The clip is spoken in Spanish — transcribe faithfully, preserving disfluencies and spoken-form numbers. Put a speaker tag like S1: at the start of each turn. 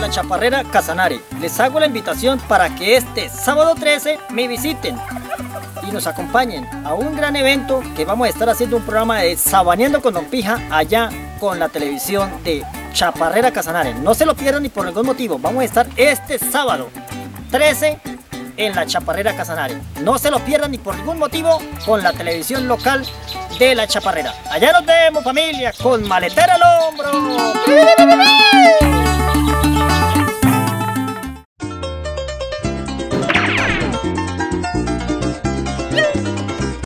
S1: la Chaparrera Casanare. Les hago la invitación para que este sábado trece me visiten y nos acompañen a un gran evento que vamos a estar haciendo un programa de Sabaneando con Don Pija allá con la televisión de Chaparrera Casanare. No se lo pierdan ni por ningún motivo. Vamos a estar este sábado trece en la Chaparrera Casanare. No se lo pierdan ni por ningún motivo con la televisión local de la Chaparrera. Allá nos vemos, familia, con maletera al hombro.